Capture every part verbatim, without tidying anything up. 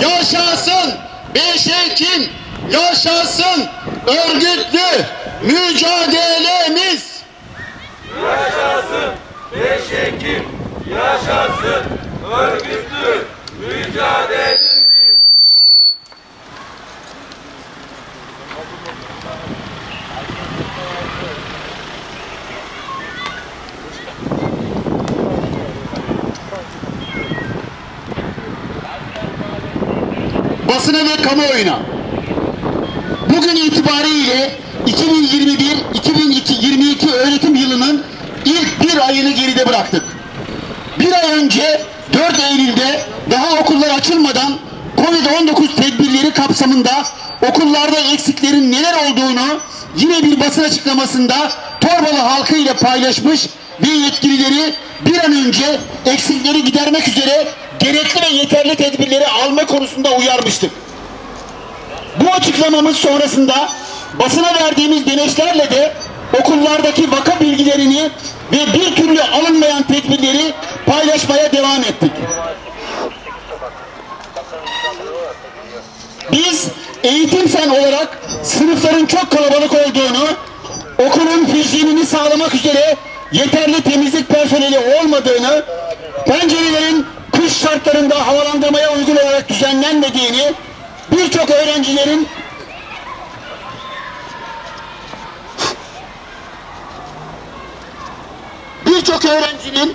Yaşasın beş Ekim, yaşasın örgütlü mücadelemiz. Yaşasın beş Ekim, yaşasın örgütlü mücadelemiz. Basına ve kamuoyuna bugün itibariyle iki bin yirmi bir iki bin yirmi iki öğretim yılının ilk bir ayını geride bıraktık. Bir ay önce dört Eylül'de daha okullar açılmadan Covid on dokuz tedbirleri kapsamında okullarda eksiklerin neler olduğunu yine bir basın açıklamasında Torbalı halkı ile paylaşmış ve yetkilileri bir an önce eksikleri gidermek üzere gerekli ve yeterli tedbirleri alma konusunda uyarmıştık. Bu açıklamamız sonrasında basına verdiğimiz demeçlerle de okullardaki vaka bilgilerini ve bir türlü alınmayan tedbirleri paylaşmaya devam ettik. Biz eğitim fen olarak sınıfların çok kalabalık olduğunu, okulun hijyenini sağlamak üzere yeterli temizlik personeli olmadığını, pencerelerin kış şartlarında havalandırmaya uygun olarak düzenlenmediğini, birçok öğrencilerin birçok öğrencinin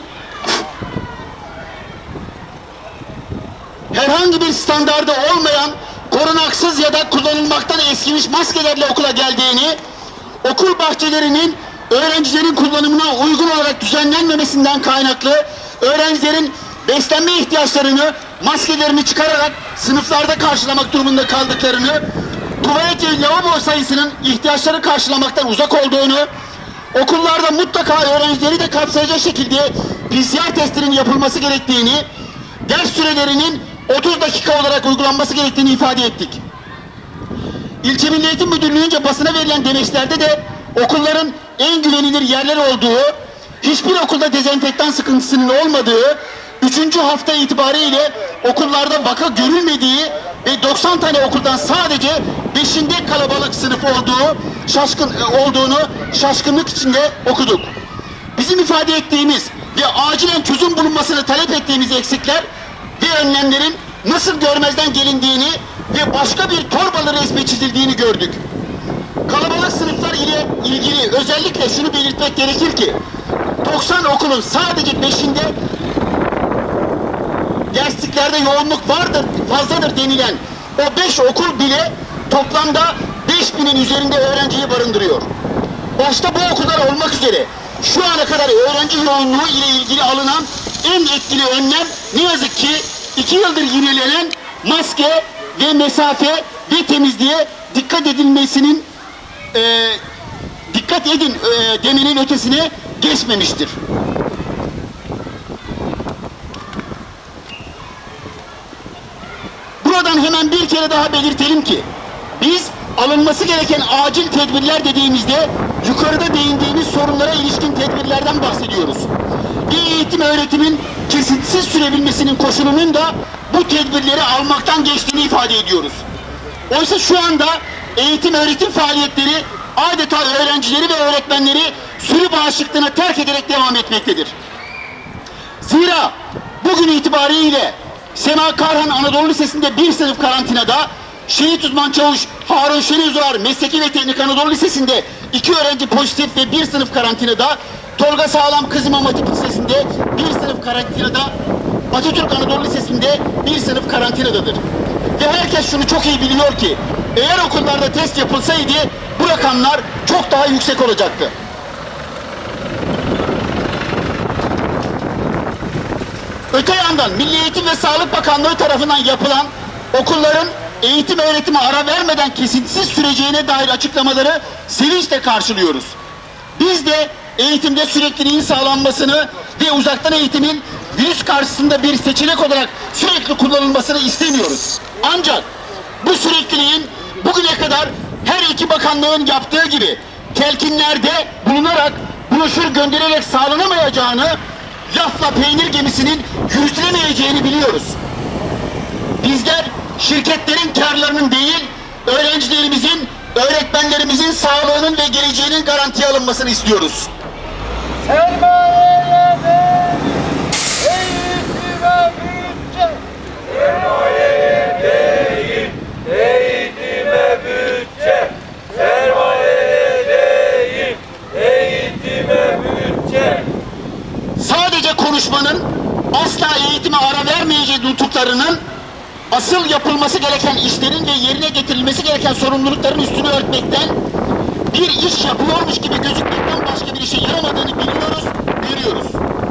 herhangi bir standardı olmayan korunaksız ya da kullanılmaktan eskimiş maskelerle okula geldiğini, okul bahçelerinin öğrencilerin kullanımına uygun olarak düzenlenmemesinden kaynaklı öğrencilerin beslenme ihtiyaçlarını maskelerini çıkararak sınıflarda karşılamak durumunda kaldıklarını, tuvalet ve lavabo sayısının ihtiyaçları karşılamaktan uzak olduğunu, okullarda mutlaka öğrencileri de kapsayacak şekilde P C R testinin yapılması gerektiğini, ders sürelerinin otuz dakika olarak uygulanması gerektiğini ifade ettik. İlçe Milli Eğitim Müdürlüğü'nce basına verilen demeçlerde de okulların en güvenilir yerler olduğu, hiçbir okulda dezenfektan sıkıntısının olmadığı, üçüncü hafta itibariyle okullarda vaka görülmediği ve doksan tane okuldan sadece beşinde kalabalık sınıf olduğu, şaşkın olduğunu şaşkınlık içinde okuduk. Bizim ifade ettiğimiz ve acilen çözüm bulunmasını talep ettiğimiz eksikler ve önlemlerin nasıl görmezden gelindiğini ve başka bir Torbalı resmi çizildiğini gördük. Kalabalık sınıflar ile ilgili özellikle şunu belirtmek gerekir ki doksan okulun sadece beşinde dersliklerde yoğunluk vardır, fazladır denilen o beş okul bile toplamda beş binin üzerinde öğrenciyi barındırıyor. Başta bu okullar olmak üzere şu ana kadar öğrenci yoğunluğu ile ilgili alınan en etkili önlem ne yazık ki iki yıldır yinelenen maske ve mesafe ve temizliğe dikkat edilmesinin e, dikkat edin e, demenin ötesine geçmemiştir. Buradan hemen bir kere daha belirtelim ki biz alınması gereken acil tedbirler dediğimizde yukarıda değindiğimiz sorunlara ilişkin tedbirlerden bahsediyoruz. Bir eğitim öğretimin kesintisiz sürebilmesinin koşulunun da bu tedbirleri almaktan geçtiğini ifade ediyoruz. Oysa şu anda eğitim öğretim faaliyetleri adeta öğrencileri ve öğretmenleri sürü bağışıklığına terk ederek devam etmektedir. Zira bugün itibariyle Sema Karhan Anadolu Lisesi'nde bir sınıf karantinada, Şehit Uzman Çavuş Harun Şenizuar Mesleki ve Teknik Anadolu Lisesi'nde iki öğrenci pozitif ve bir sınıf karantinada, Tolga Sağlam Kız İmam Hatip Lisesi'nde bir sınıf karantinada, Atatürk Anadolu Lisesi'nde bir sınıf karantinadadır. Ve herkes şunu çok iyi biliyor ki eğer okullarda test yapılsaydı bu rakamlar çok daha yüksek olacaktı. Öte yandan Milli Eğitim ve Sağlık Bakanlığı tarafından yapılan okulların eğitim öğretime ara vermeden kesintisiz süreceğine dair açıklamaları sevinçle karşılıyoruz. Biz de eğitimde sürekliliğin sağlanmasını ve uzaktan eğitimin virüs karşısında bir seçenek olarak sürekli kullanılmasını istemiyoruz. Ancak bu sürekliliğin bugüne kadar her iki bakanlığın yaptığı gibi telkinlerde bulunarak, broşür göndererek sağlanamayacağını, lafla peynir gemisinin yürütülemeyeceğini biliyoruz. Bizler şirketlerin karlarının değil, öğrencilerimizin, öğretmenlerimizin sağlığının ve geleceğinin garantiye alınmasını istiyoruz. Sermayeye değil, eğitime bütçe. Sermayeye değil, eğitime bütçe. Sermayeye değil, eğitime bütçe. Sadece konuşmanın, asla eğitime ara vermeyeceği nutuklarının, asıl yapılması gereken işlerin ve yerine getirilmesi gereken sorumlulukların üstünü örtmekten, bir iş yapıyormuş gibi gözükmekten başka bir işe yaramadığını biliyoruz, görüyoruz.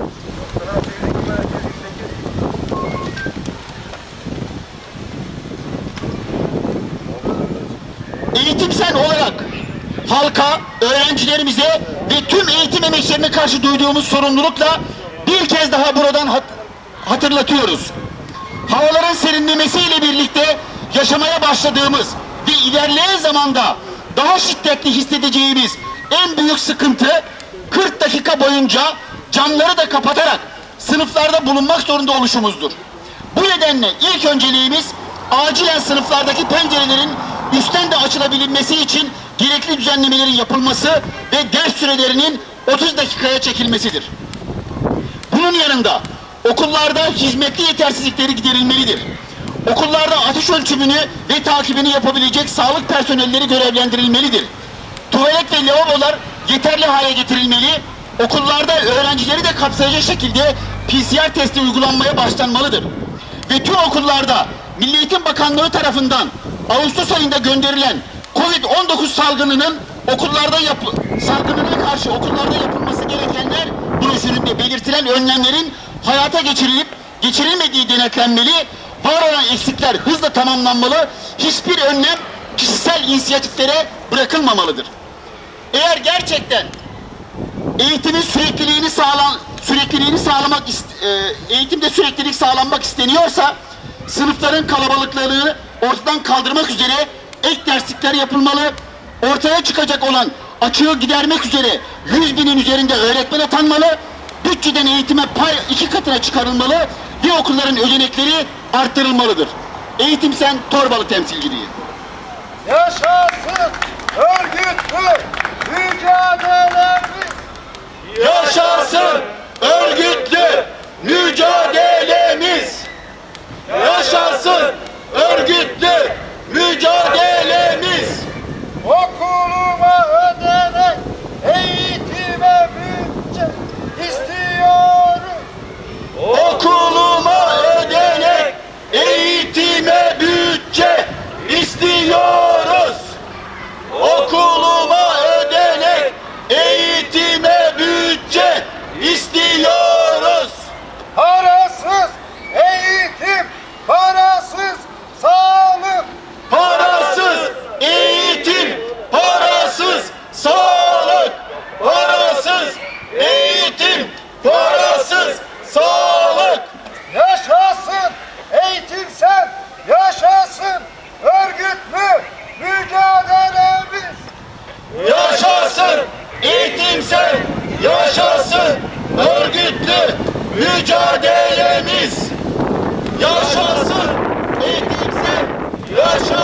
Eğitimsel olarak halka, öğrencilerimize ve tüm eğitim emekçilerine karşı duyduğumuz sorumlulukla bir kez daha buradan hat hatırlatıyoruz. Havaların serinlemesiyle birlikte yaşamaya başladığımız ve ilerleyen zamanda daha şiddetli hissedeceğimiz en büyük sıkıntı kırk dakika boyunca camları da kapatarak sınıflarda bulunmak zorunda oluşumuzdur. Bu nedenle ilk önceliğimiz acilen sınıflardaki pencerelerin üstten de açılabilmesi için gerekli düzenlemelerin yapılması ve ders sürelerinin otuz dakikaya çekilmesidir. Bunun yanında okullarda hizmetli yetersizlikleri giderilmelidir. Okullarda ateş ölçümünü ve takibini yapabilecek sağlık personelleri görevlendirilmelidir. Tuvalet ve lavabolar yeterli hale getirilmeli, okullarda öğrencileri de kapsayacak şekilde P C R testi uygulanmaya başlanmalıdır. Ve tüm okullarda Milli Eğitim Bakanlığı tarafından Ağustos ayında gönderilen Covid on dokuz salgınının okullarda yap salgınına karşı okullarda yapılması gerekenler broşüründe belirtilen önlemlerin hayata geçirilip geçirilmediği denetlenmeli, var olan eksikler hızla tamamlanmalı, hiçbir önlem kişisel inisiyatiflere bırakılmamalıdır. Eğer gerçekten eğitimin sürekliliğini sağlan sürekliliğini sağlamak e, eğitimde süreklilik sağlanmak isteniyorsa sınıfların kalabalıklığını ortadan kaldırmak üzere ek derslikler yapılmalı, ortaya çıkacak olan açığı gidermek üzere yüz binin üzerinde öğretmen atanmalı, bütçeden eğitime pay iki katına çıkarılmalı ve okulların ödenekleri arttırılmalıdır. Eğitimsen Torbalı temsilciliği. Yaşasın örgütlü mücadelemiz. Yaşasın örgütlü mücadelemiz. Yaşasın örgütlü mücadelemiz. Okuluma ödenek, eğitime bütçe istiyorum. Okuluma ödenek, eğitime bütçe istiyoruz. Okuluma ödenek, eğitime bütçe istiyoruz. Parasız eğitim, parasız sağlık. Parasız eğitim, parasız sağlık. Parasız eğitim, parasız sağlık. Yaşasın eğitimsel, yaşasın örgütlü mücadelemiz. Yaşasın eğitimsel, yaşasın örgütlü mücadelemiz. Yaşasın eğitimsel, yaşasın